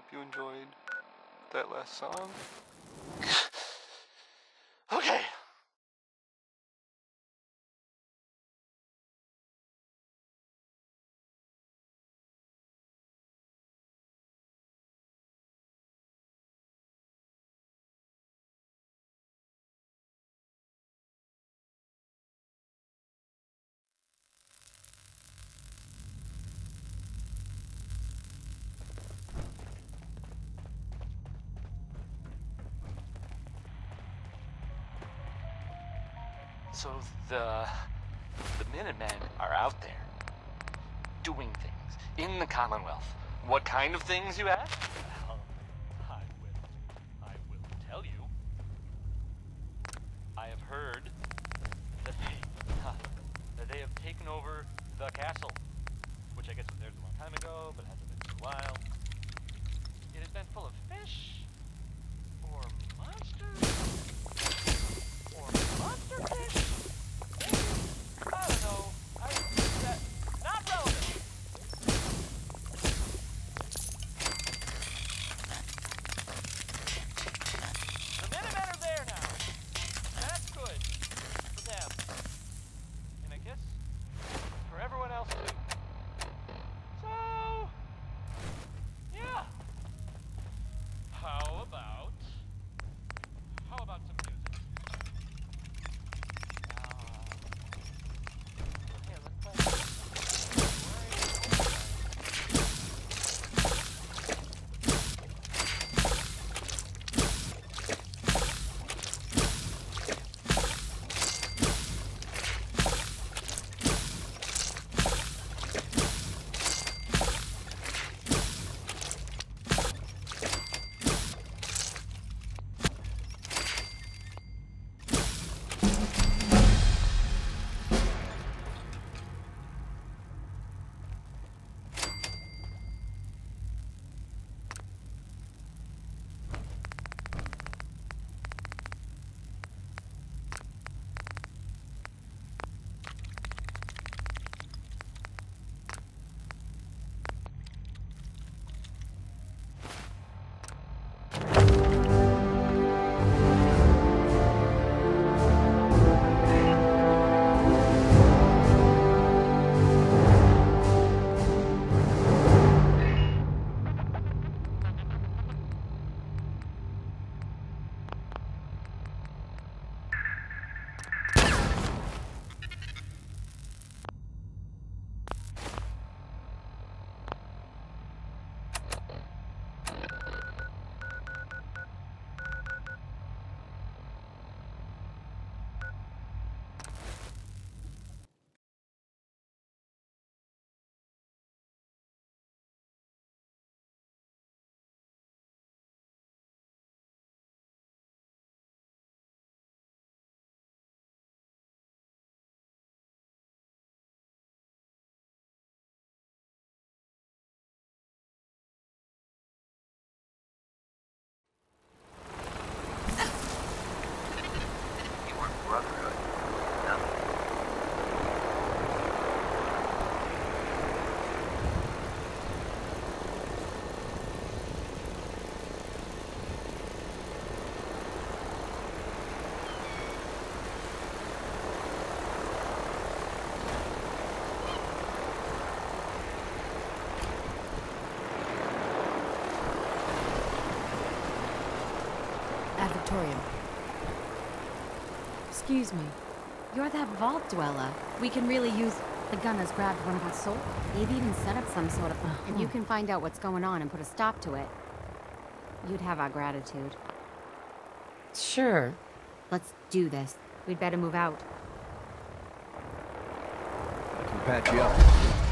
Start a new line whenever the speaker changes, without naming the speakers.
you enjoyed that last song. Okay. So the Minutemen are out there doing things in the Commonwealth. What kind of things, you ask? Well, I will tell you. I have heard that they have taken over the castle, which I guess was theirs a long time ago, but hasn't been for a while. It has been full of fish, or monsters, or monster fish. I don't know. Not relevant. The Minutemen are there now. That's good for them. And I guess for everyone else too. So, yeah. How about some music? Here, let's play.
Victorium. Excuse me. You're that vault dweller. We can really use... The gunner's grabbed one of our souls. They've even set up some sort of... If you can find out what's going on and put a stop to it, you'd have our gratitude.
Sure.
Let's do this. We'd better move out.
I can patch you up.